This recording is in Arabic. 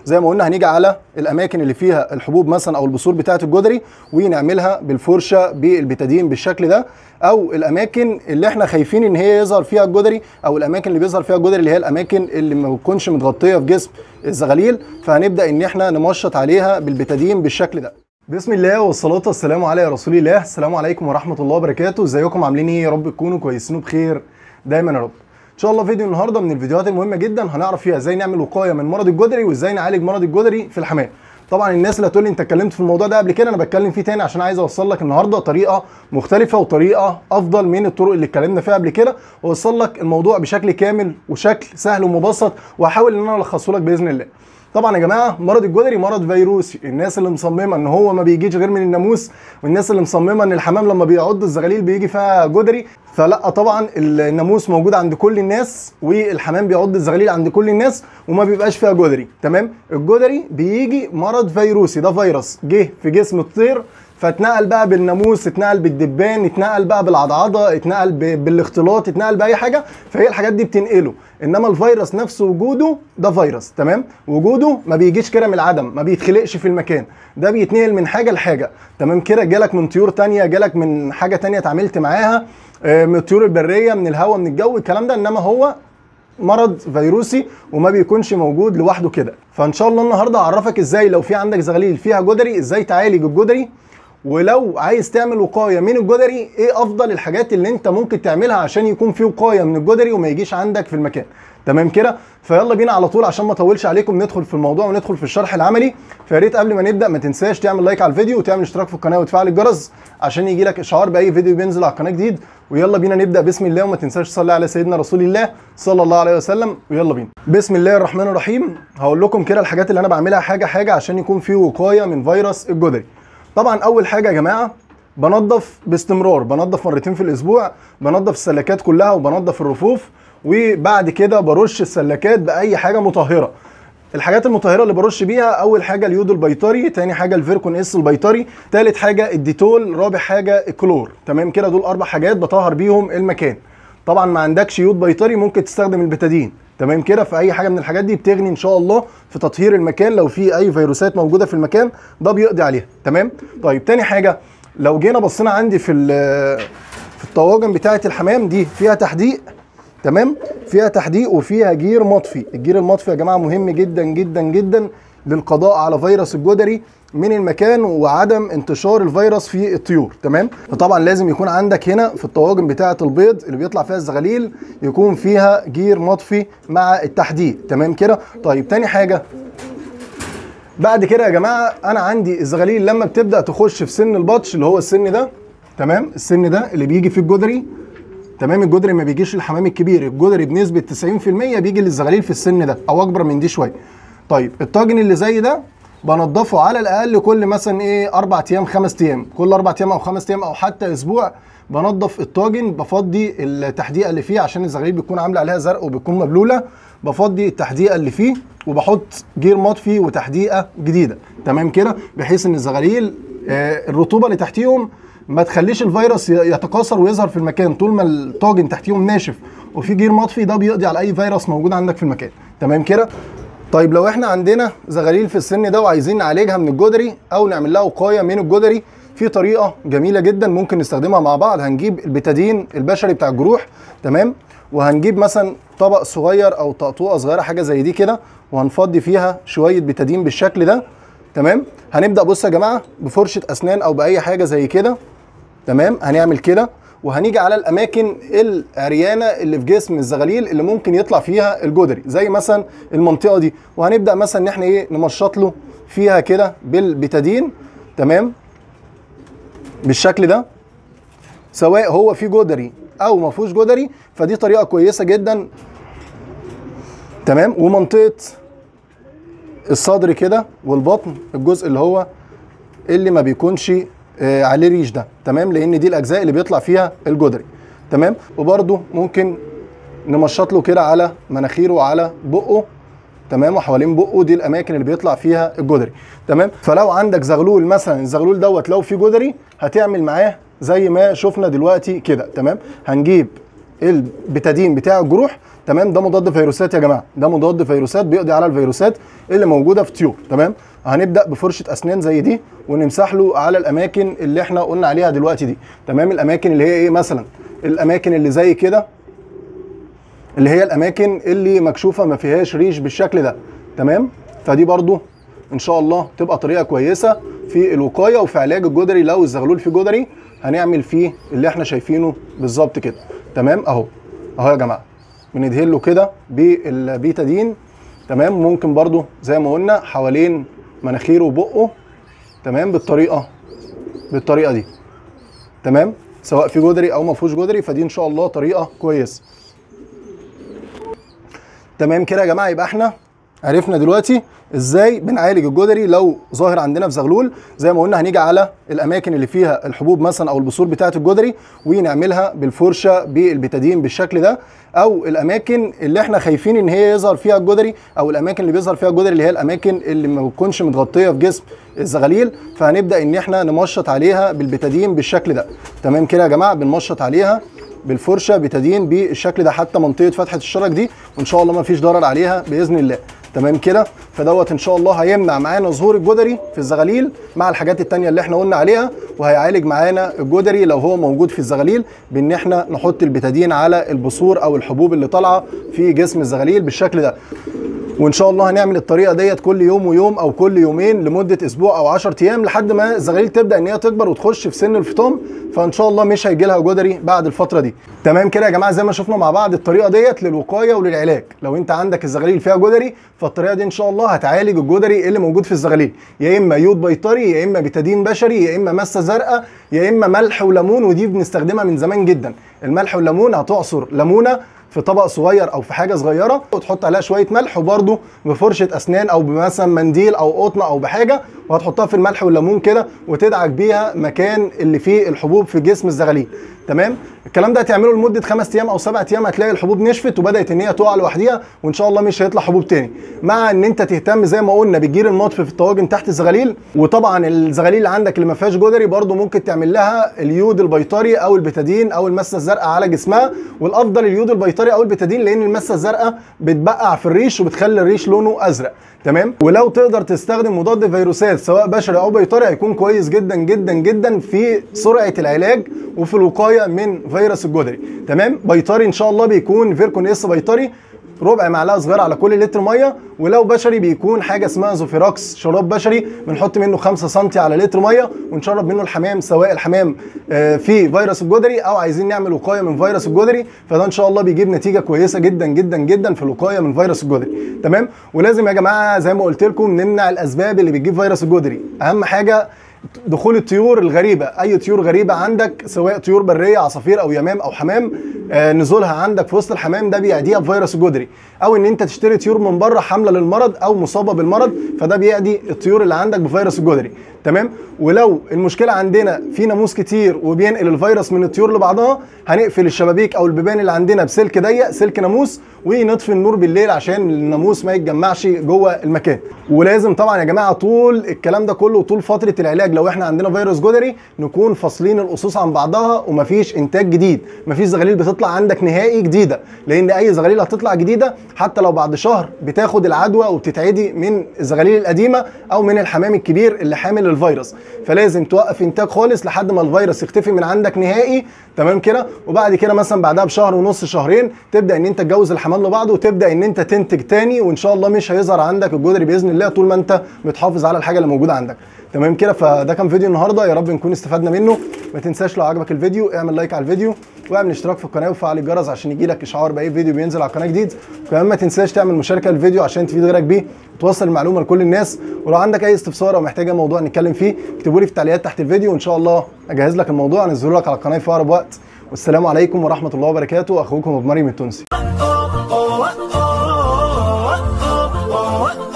زي ما قلنا هنيجي على الاماكن اللي فيها الحبوب مثلا او البثور بتاعه الجدري ونعملها بالفرشه بالبتادين بالشكل ده، او الاماكن اللي احنا خايفين ان هي يظهر فيها الجدري، او الاماكن اللي بيظهر فيها الجدري اللي هي الاماكن اللي ما بتكونش متغطيه في جسم الزغاليل، فهنبدا ان احنا نمشط عليها بالبتادين بالشكل ده. بسم الله والصلاه والسلام على رسول الله. السلام عليكم ورحمه الله وبركاته. ازيكم عاملين ايه؟ يا رب تكونوا كويسين وبخير دايما يا رب. ان شاء الله فيديو النهارده من الفيديوهات المهمه جدا هنعرف فيها ازاي نعمل وقايه من مرض الجدري وازاي نعالج مرض الجدري في الحمام. طبعا الناس اللي هتقول لي انت اتكلمت في الموضوع ده قبل كده، انا بتكلم فيه تاني عشان عايز اوصل لك النهارده طريقه مختلفه وطريقه افضل من الطرق اللي اتكلمنا فيها قبل كده، واوصل لك الموضوع بشكل كامل وشكل سهل ومبسط، وهحاول ان انا الخصه لك باذن الله. طبعا يا جماعه مرض الجدري مرض فيروسي، الناس اللي مصممه ان هو ما بيجيش غير من الناموس، والناس اللي مصممه ان الحمام لما بيعض الزغاليل بيجي فيها جدري، فلا طبعا الناموس موجود عند كل الناس والحمام بيعض الزغاليل عند كل الناس وما بيبقاش فيها جدري. تمام؟ الجدري بيجي مرض فيروسي، ده فيروس جه في جسم الطير فاتنقل بقى بالناموس، اتنقل بالدبان، اتنقل بقى بالعضعضه، اتنقل بالاختلاط، اتنقل باي حاجه، فهي الحاجات دي بتنقله. انما الفيروس نفسه وجوده ده فيروس، تمام؟ وجوده ما بيجيش كده من العدم، ما بيتخلقش في المكان، ده بيتنقل من حاجه لحاجه. تمام كده؟ جالك من طيور تانية، جالك من حاجه تانية اتعاملت معاها، من الطيور البريه، من الهواء، من الجو، الكلام ده. انما هو مرض فيروسي وما بيكونش موجود لوحده كده. فان شاء الله النهارده هعرفك ازاي لو في عندك زغاليل فيها جدري ازاي تعالج الجدري، ولو عايز تعمل وقايه من الجدري ايه افضل الحاجات اللي انت ممكن تعملها عشان يكون في وقايه من الجدري وما يجيش عندك في المكان. تمام كده؟ فيلا بينا على طول عشان ما اطولش عليكم ندخل في الموضوع وندخل في الشرح العملي. فيا ريت قبل ما نبدا ما تنساش تعمل لايك على الفيديو وتعمل اشتراك في القناه وتفعل الجرس عشان يجي لك اشعار باي فيديو بينزل على القناه جديد. ويلا بينا نبدا بسم الله، وما تنساش تصلي على سيدنا رسول الله صلى الله عليه وسلم. ويلا بينا. بسم الله الرحمن الرحيم. هقول لكم كده الحاجات اللي انا بعملها حاجه حاجه عشان يكون في وقايه من فيروس الجدري. طبعا اول حاجه يا جماعه بنظف باستمرار، بنظف مرتين في الاسبوع، بنظف السلكات كلها وبنظف الرفوف، وبعد كده برش السلكات باي حاجه مطهره. الحاجات المطهره اللي برش بيها اول حاجه اليود البيطري، تاني حاجه الفيركون اس البيطري، تالت حاجه الديتول، رابع حاجه الكلور. تمام كده؟ دول اربع حاجات بطهر بيهم المكان. طبعا ما عندكش يود بيطري ممكن تستخدم البتادين. تمام كده؟ فاي حاجه من الحاجات دي بتغني ان شاء الله في تطهير المكان لو في اي فيروسات موجوده في المكان، ده بيقضي عليها. تمام؟ طيب تاني حاجه لو جينا بصينا عندي في الطواجن بتاعه الحمام دي فيها تحديق. تمام؟ فيها تحديق وفيها جير مطفي. الجير المطفي يا جماعه مهم جدا جدا جدا للقضاء على فيروس الجدري من المكان وعدم انتشار الفيروس في الطيور. تمام؟ فطبعا لازم يكون عندك هنا في الطواجن بتاعه البيض اللي بيطلع فيها الزغاليل يكون فيها جير مطفي مع التحديق. تمام كده؟ طيب تاني حاجه بعد كده يا جماعه انا عندي الزغاليل لما بتبدا تخش في سن البطش اللي هو السن ده، تمام؟ السن ده اللي بيجي فيه الجدري. تمام؟ الجدري ما بيجيش للحمام الكبير، الجدري بنسبه 90% بيجي للزغاليل في السن ده او اكبر من دي شويه. طيب الطاجن اللي زي ده بنضفه على الاقل كل مثلا ايه 4 ايام 5 ايام، كل 4 ايام او 5 ايام او حتى اسبوع بنضف الطاجن، بفضي التحديقه اللي فيه عشان الزغاليل بتكون عامله عليها زرق وبتكون مبلوله، بفضي التحديقه اللي فيه وبحط جير مطفي وتحديقه جديده. تمام كده؟ بحيث ان الزغاليل الرطوبه اللي تحتيهم ما تخليش الفيروس يتكاثر ويظهر في المكان. طول ما الطاجن تحتيهم ناشف وفي جير مطفي ده بيقضي على اي فيروس موجود عندك في المكان. تمام كده؟ طيب لو احنا عندنا زغاليل في السن ده وعايزين نعالجها من الجدري او نعمل لها وقايه من الجدري، في طريقه جميله جدا ممكن نستخدمها مع بعض. هنجيب البتادين البشري بتاع الجروح، تمام؟ وهنجيب مثلا طبق صغير او طقطوقه صغيره حاجه زي دي كده، وهنفضي فيها شويه بتادين بالشكل ده. تمام؟ هنبدا بص يا جماعه بفرشه اسنان او باي حاجه زي كده. تمام؟ هنعمل كده وهنيجي على الاماكن العريانه اللي في جسم الزغاليل اللي ممكن يطلع فيها الجدري، زي مثلا المنطقه دي، وهنبدا مثلا ان احنا ايه نمشط له فيها كده بالبتادين. تمام؟ بالشكل ده، سواء هو فيه جدري او ما فيهوش جدري، فدي طريقه كويسه جدا. تمام؟ ومنطقه الصدر كده والبطن، الجزء اللي هو اللي ما بيكونش عليه ريش ده، تمام؟ لان دي الاجزاء اللي بيطلع فيها الجدري. تمام؟ وبرده ممكن نمشط له كده على مناخيره وعلى بقه. تمام؟ وحوالين بقه، دي الاماكن اللي بيطلع فيها الجدري. تمام؟ فلو عندك زغلول مثلا، الزغلول دوت لو فيه جدري هتعمل معاه زي ما شفنا دلوقتي كده. تمام؟ هنجيب البتادين بتاع الجروح. تمام، ده مضاد فيروسات يا جماعه، ده مضاد فيروسات بيقضي على الفيروسات اللي موجوده في الطيور. تمام، هنبدا بفرشه اسنان زي دي ونمسح له على الاماكن اللي احنا قلنا عليها دلوقتي دي. تمام، الاماكن اللي هي ايه؟ مثلا الاماكن اللي زي كده، اللي هي الاماكن اللي مكشوفه ما فيهاش ريش بالشكل ده. تمام، فدي برضو ان شاء الله تبقى طريقه كويسه في الوقايه وفي علاج الجدري. لو الزغلول فيه جدري هنعمل فيه اللي احنا شايفينه بالظبط كده. تمام، اهو يا جماعه بندهن له كده بالبيتادين. تمام، ممكن برضو زي ما قلنا حوالين مناخيره وبقه. تمام، بالطريقه دي. تمام، سواء في جدري او ما فيهوش جدري، فدي ان شاء الله طريقه كويسه. تمام كده يا جماعه، يبقى احنا عرفنا دلوقتي ازاي بنعالج الجدري لو ظاهر عندنا في زغلول. زي ما قلنا هنيجي على الاماكن اللي فيها الحبوب مثلا او البثور بتاعه الجدري ونعملها بالفرشه بالبتادين بالشكل ده، او الاماكن اللي احنا خايفين ان هي يظهر فيها الجدري، او الاماكن اللي بيظهر فيها الجدري اللي هي الاماكن اللي ما بتكونش متغطيه في جسم الزغاليل، فهنبدا ان احنا نمشط عليها بالبتادين بالشكل ده. تمام كده يا جماعه، بنمشط عليها بالفرشه بتادين بالشكل ده حتى منطقه فتحه الشرج دي، وان شاء الله ما فيش ضرر عليها باذن الله. تمام كده، فدوت ان شاء الله هيمنع معانا ظهور الجدري في الزغاليل مع الحاجات التانية اللي احنا قلنا عليها، وهيعالج معانا الجدري لو هو موجود في الزغاليل بان احنا نحط البتادين على البثور او الحبوب اللي طالعه في جسم الزغاليل بالشكل ده. وان شاء الله هنعمل الطريقه ديت كل يوم ويوم او كل يومين لمده اسبوع او 10 ايام لحد ما الزغاليل تبدا ان هي تكبر وتخش في سن الفطام، فان شاء الله مش هيجي لها جدري بعد الفتره دي. تمام كده يا جماعه، زي ما شفنا مع بعض الطريقه ديت للوقايه وللعلاج. لو انت عندك الزغاليل فيها جدري فالطريقه دي ان شاء الله هتعالج الجدري اللي موجود في الزغاليل، يا اما يود بيطري، يا اما بتادين بشري، يا اما مسه زرقاء، يا اما ملح وليمون، ودي بنستخدمها من زمان جدا. الملح والليمون هتعصر ليمونه في طبق صغير او في حاجه صغيره وتحط عليها شويه ملح، وبرده بفرشه اسنان او مثلا منديل او قطنه او بحاجه، وهتحطها في الملح والليمون كده وتدعك بيها مكان اللي فيه الحبوب في جسم الزغاليل. تمام، الكلام ده هتعمله لمده 5 ايام او 7 ايام، هتلاقي الحبوب نشفت وبدات ان هي تقع لوحديها، وان شاء الله مش هيطلع حبوب تاني. مع ان انت تهتم زي ما قلنا بالجير المطفي في الطواجن تحت الزغاليل. وطبعا الزغاليل اللي عندك اللي ما فيهاش جدري برده ممكن تعمل لها اليود البيطري او البتادين او المسه الزرقاء على جسمها، والافضل اليود البيطري او البتادين لان المسه الزرقاء بتبقع في الريش وبتخلي الريش لونه ازرق. تمام، ولو تقدر تستخدم مضاد فيروسات سواء بشري او بيطري هيكون كويس جدا جدا جدا في سرعه العلاج وفي الوقايه من فيروس الجدري. تمام، بيطري ان شاء الله بيكون فيركون اس بيطري ربع معلقه صغيره على كل لتر ميه، ولو بشري بيكون حاجه اسمها زوفيراكس شراب بشري بنحط منه 5 سم على لتر ميه ونشرب منه الحمام، سواء الحمام في فيروس الجدري او عايزين نعمل وقايه من فيروس الجدري، فده ان شاء الله بيجيب نتيجه كويسه جدا جدا جدا في الوقايه من فيروس الجدري. تمام، ولازم يا جماعه زي ما قلت لكم نمنع الاسباب اللي بتجيب فيروس الجدري. اهم حاجه دخول الطيور الغريبه، اي طيور غريبه عندك سواء طيور بريه عصافير او يمام او حمام، نزولها عندك في وسط الحمام ده بيعديها بفيروس الجدري، او ان انت تشتري طيور من بره حامله للمرض او مصابه بالمرض، فده بيعدي الطيور اللي عندك بفيروس الجدري. تمام، ولو المشكله عندنا في ناموس كتير وبينقل الفيروس من الطيور لبعضها، هنقفل الشبابيك او البيبان اللي عندنا بسلك ضيق، سلك ناموس، ونطفي النور بالليل عشان الناموس ما يتجمعش جوه المكان. ولازم طبعا يا جماعه طول الكلام ده كله وطول فتره العلاج لو احنا عندنا فيروس جدري نكون فاصلين القصوص عن بعضها ومفيش انتاج جديد، مفيش زغاليل بتطلع عندك نهائي جديده، لان اي زغاليل هتطلع جديده حتى لو بعد شهر بتاخد العدوى وبتتعدي من الزغاليل القديمه او من الحمام الكبير اللي حامل الفيروس، فلازم توقف انتاج خالص لحد ما الفيروس يختفي من عندك نهائي. تمام كده، وبعد كده مثلا بعدها بشهر ونص شهرين تبدا ان انت تجوز الحمام لبعض وتبدا ان انت تنتج تاني، وان شاء الله مش هيظهر عندك الجدري باذن الله طول ما انت بتحافظ على الحاجه اللي موجوده عندك. تمام كده، فده كان فيديو النهارده، يا رب نكون استفدنا منه. ما تنساش لو عجبك الفيديو اعمل لايك على الفيديو واعمل اشتراك في القناه وفعل الجرس عشان يجيلك اشعار باي فيديو بينزل على القناه جديد. وكمان ما تنساش تعمل مشاركه للفيديو عشان تفيد غيرك بيه وتوصل المعلومه لكل الناس. ولو عندك اي استفسار او محتاج موضوع نتكلم فيه اكتبوا لي في التعليقات تحت الفيديو وان شاء الله اجهز لك الموضوع انزله لك على القناه في اقرب وقت. والسلام عليكم ورحمه الله وبركاته، اخوكم ابو مريم التونسي.